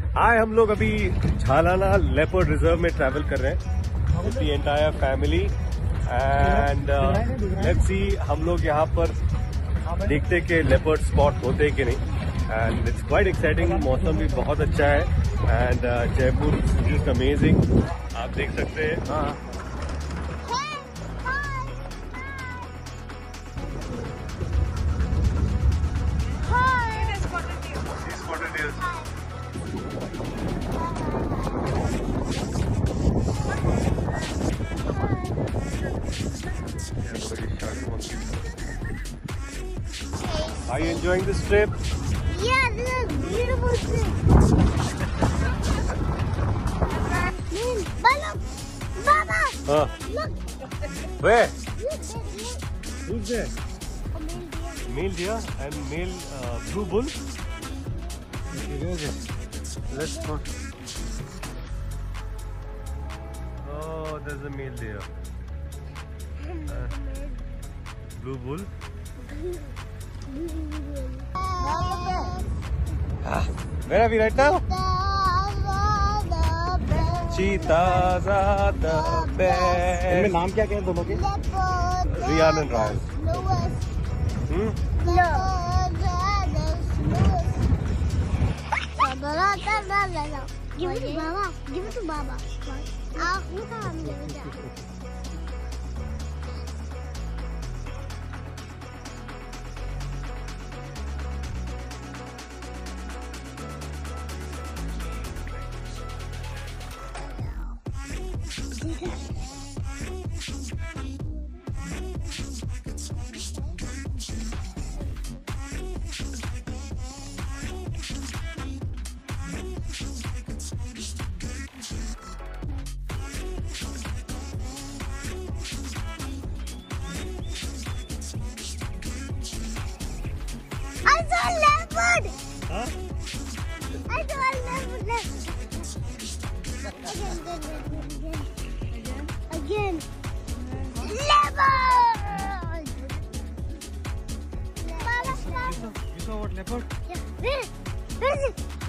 हाय, हम लोग अभी झालाना लेपर्ड रिजर्व में ट्रैवल कर रहे हैं with the entire family and let's see हम लोग यहाँ पर देखते कि लेपर्ड स्पॉट होते हैं कि नहीं। And it's quite exciting. मौसम भी बहुत अच्छा है एंड जयपुर इज अमेजिंग, आप देख सकते हैं। Are you enjoying this trip? Yeah, this is a beautiful trip. Baba! Look! Where? Look! Who's there? A male deer. Male deer and male blue bull. Okay, where is it? Let's go. Oh, there's a male deer. Blue bull. Where are we right now? Cheetahs are the best. इनमें नाम क्या हैं दोनों के? Riyan and Rayal. Give it to Baba. Give it to Baba. Look how I'm giving that. I saw a leopard! Huh? I saw a leopard! Again! Leopard! You saw what leopard? Yeah. Where is it?